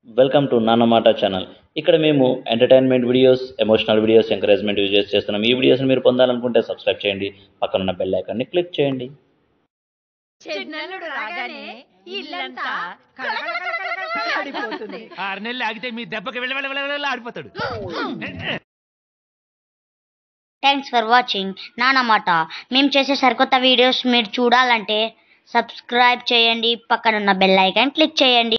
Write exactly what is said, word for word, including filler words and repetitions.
Welcome to నాన్నమాట channel. ఇక్కడ మేము entertainment videos, emotional videos, encouragement videos చేస్తున్నాం. ఈ వీడియోస్ని మీరు పొందాలనుకుంటే సబ్స్క్రైబ్ చేయండి, పక్కనున్న బెల్ ఐకాన్ని క్లిక్ చేయండి. చిన్నల్లుడు రాగానే ఇల్లంతా కళకళకళకళకళలాడిపోతుంది. ఆరు నెలలు ఆగితే మీ దెబ్బకి వెళ్ళ వెళ్ళ వెళ్ళ వెళ్ళ ఆడిపోతాడు. థ్యాంక్స్ ఫర్ వాచింగ్ నాన్నమాట. మేము చేసే సరికొత్త వీడియోస్ మీరు చూడాలంటే సబ్స్క్రైబ్ చేయండి, పక్కనున్న బెల్ ఐకాన్ క్లిక్ చేయండి.